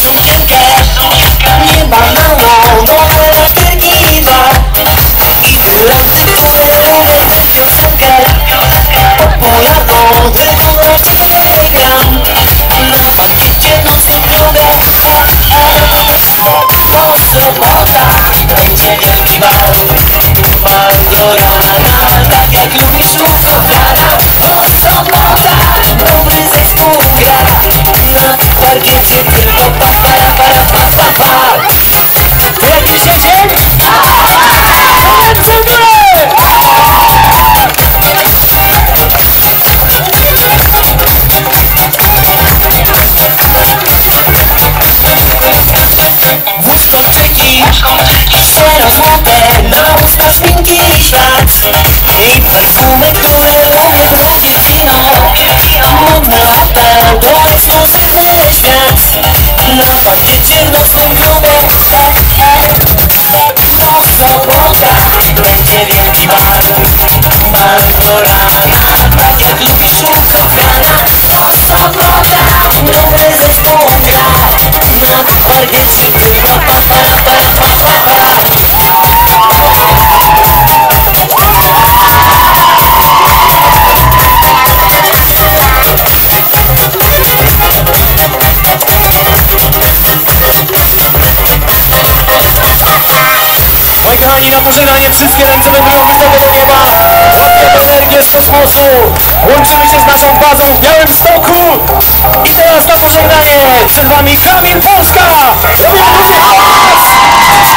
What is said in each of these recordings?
sukienkę, nie banalną, bo charakterki dwa i brylanty, które uwielbiają piosenkę popularną, regularnie gram na parkiecie nocnym klubie. Bo sobota będzie wielki bal do rana, tak jak lubisz ukochana. Bo sobota dobry zespół gra na parkiecie tylko pa para pa pa pa. Jak myślicie? Ręce w Wózkolczyki, szczero złote, na usta szpinki i szlac i perfumy, które lubię wino. Modny apel to ekskluzywny świat na parkiecie w nocnym klubie. No sobota będzie wielki bal do rana, tak jak lubisz ukochana. No sobota dobry zespół gra na parkiecie tylko pa para pa pa pa pa. Moi kochani, na pożegnanie wszystkie ręce wędrują wysoko do nieba. Łapiemy energię z kosmosu. Łączymy się z naszą bazą w Białymstoku. I teraz na pożegnanie przed wami Kamil Polska. Robimy duży hałas!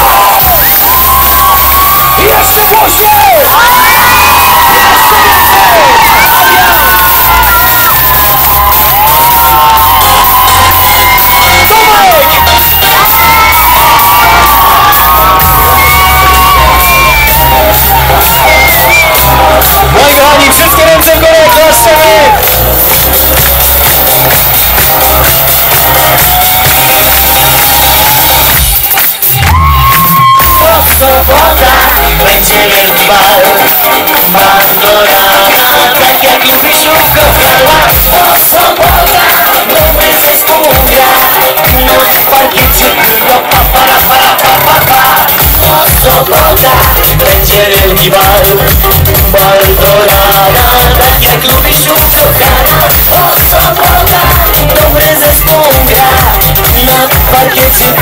I jeszcze głośniej! Moi kochani, wszystkie ręce w górę, klaszczemy! Sobota będzie wielki bal do rana, tak jak lubisz ukochana. Bo sobota dobry zespół gra na parkiecie tylko pa para pa pa pa. Bo sobota będzie wielki bal do rana, tak jak lubisz ukochana. Bo sobota dobry zespół gra na parkiecie